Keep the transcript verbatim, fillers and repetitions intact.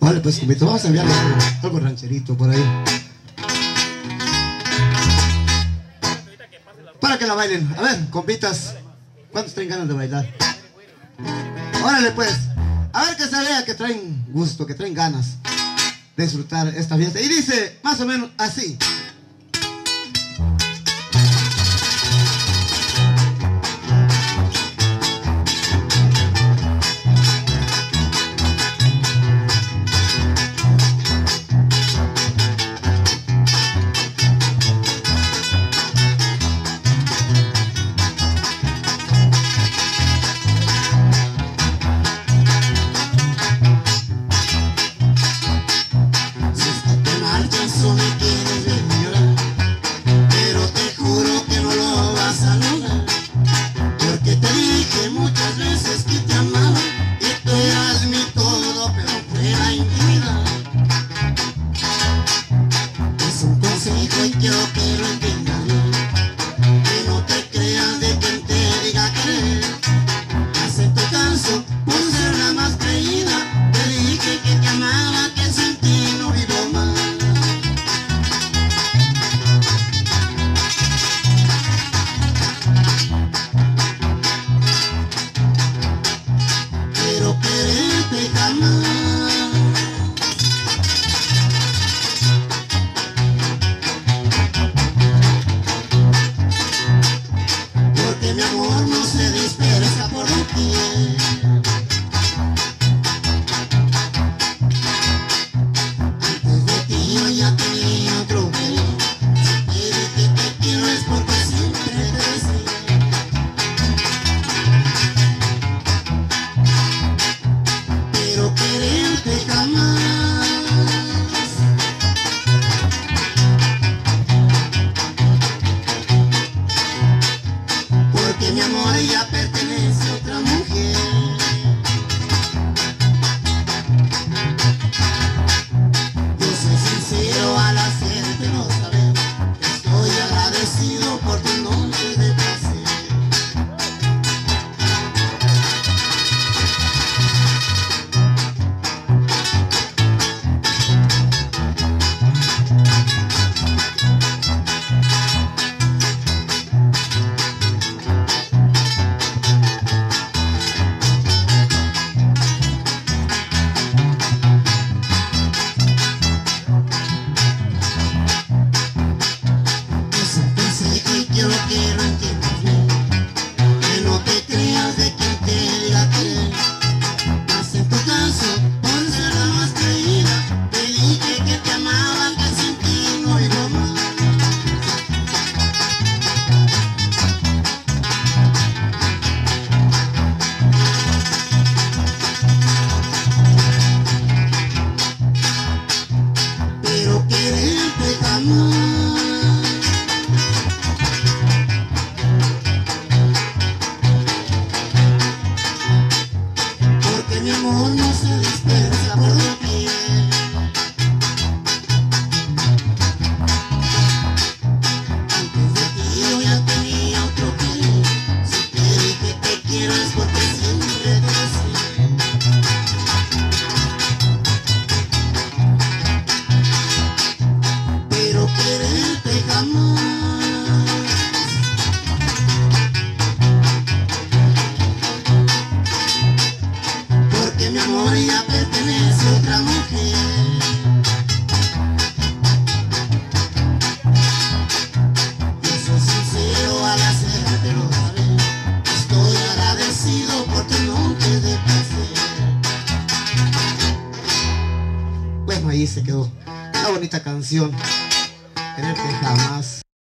Vale, pues, compito, vamos a enviarle algo, algo rancherito por ahí. Para que la bailen. A ver, compitas, ¿cuántos traen ganas de bailar? Órale, pues. A ver que se vea que traen gusto, que traen ganas de disfrutar esta fiesta. Y dice más o menos así. Ahí se quedó una bonita canción, Quererte Jamás.